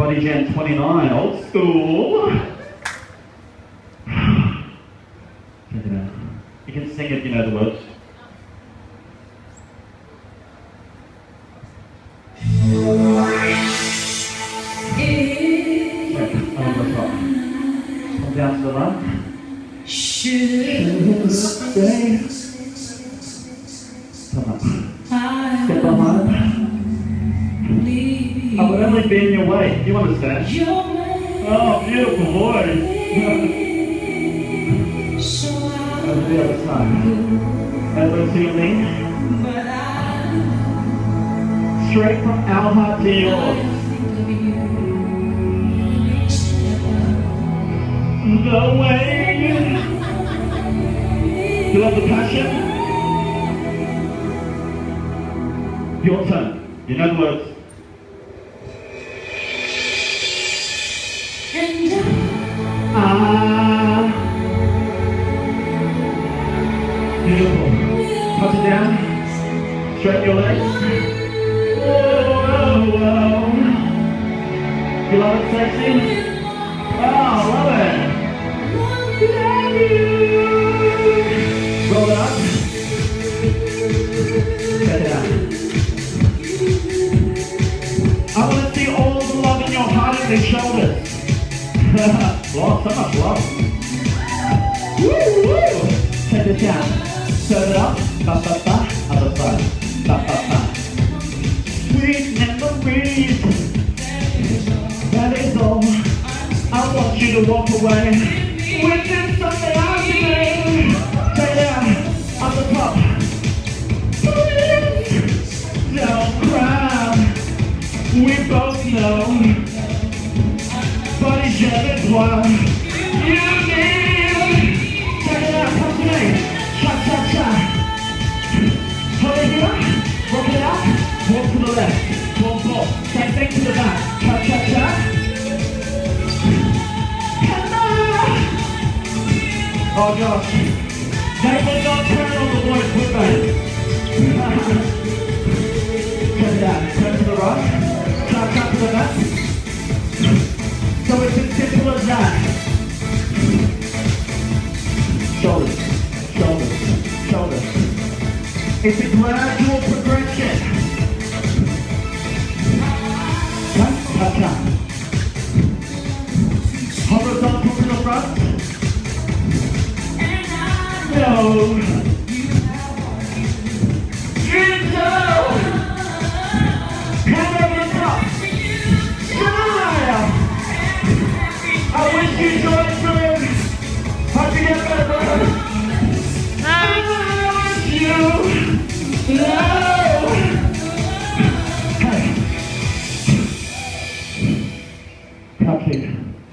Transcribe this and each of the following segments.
Body Jam 29, old school. Check it out. You can sing if you know the words. Come down to the left. Should stay. Come up. Step behind. I would only be in your way. You understand? Oh, beautiful voice. Over the other side. Elbows to your knee. Straight from our heart to yours. The way. You love the passion? Your turn. You know the words. Beautiful. Touch it down. Straighten your legs. Whoa, whoa. You love it sexy? Oh, love it. Love you. Roll it up. Check it out. I want to see all the love in your heart and your shoulders. Love, so much love. Woo, woo. Check this out. Serve it up. Ba ba ba. Other side. Ba ba ba. Sweet memories. That is all. I want you to walk away with this Sunday afternoon. Check it out. Up the top. Please don't cry. We both know. Body Jam is what you need. Check it out, come to me. Cha cha cha. Hold it here. Walk it out. Walk to the left. Walk, walk. Same thing to the back. Cha cha cha. Oh gosh. They will not turn on the voice with me. Turn it out. Turn to the right. Cha cha to the left. So it's as simple as that. Shoulders, shoulders, shoulders. It's a gradual progression. Touch up. Horizontal to the front. No. Into. Hand over the top. Smile. I wish you joy through. Hope you get better. I wish you love. Hey. Touch it.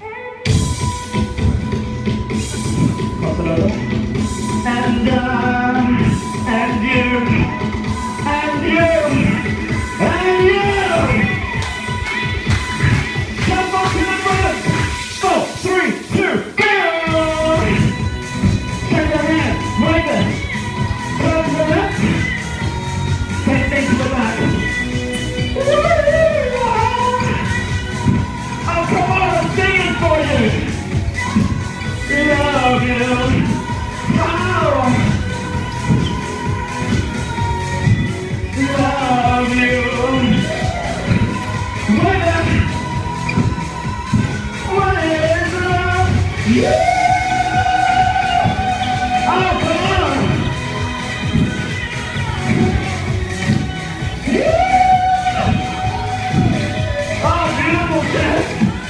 Cross it over. And you. And you. And you. Come on to the front. 4, 3, 2, go! Turn your hand, right there. Turn to the left. Same thing to the back. Oh, come on, I'm singing for you. Love you. Oh. Love you. Right there. Yeah! Oh, come on! Yeah! Oh, beautiful dance!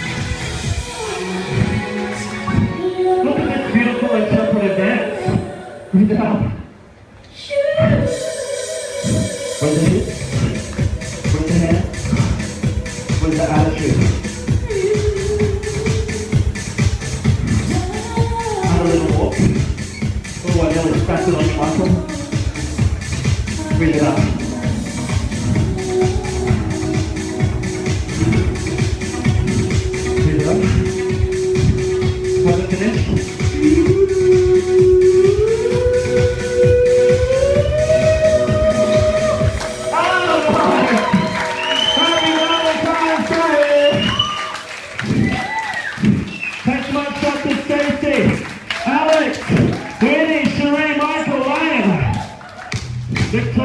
Look at this beautiful interpretive dance. Read it out. With the hips, with the hands, with the attitude. A little walk. Oh, I nearly scratched it on your muscle. Breathe it up. Breathe it up. Have it finished. Victor